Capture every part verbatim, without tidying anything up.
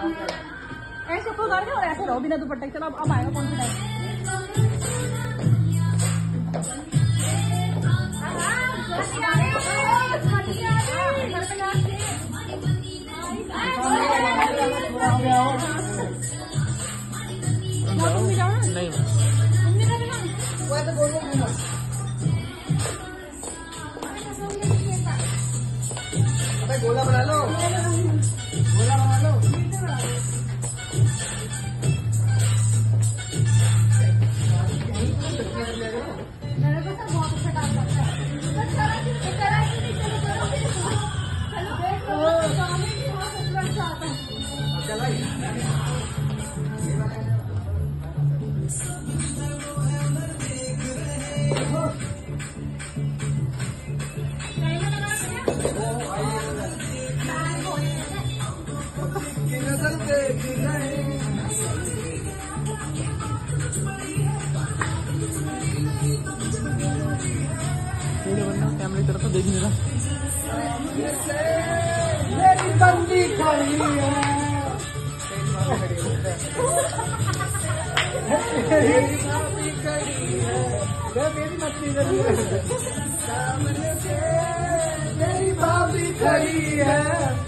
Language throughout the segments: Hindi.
ऐसे ऊपर करके और ऐसे रहो बिना दुपट्टे। चलो अब आएगा कॉन्फिडेंस। नहीं गोला बना लो, गोला बना लो। बहुत अच्छा काम करता है। कैमरे की तरफ तो देख नहीं रहा। मेरी बंदी खड़ी है, मेरी भाभी खड़ी है, मेरी मछली खड़ी है, सामने से मेरी भाभी खड़ी है।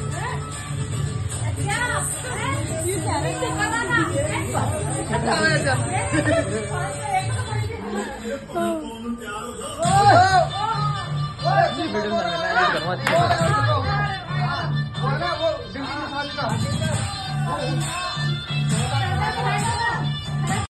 वीडियो में मैं करूँगा वो दिल्ली में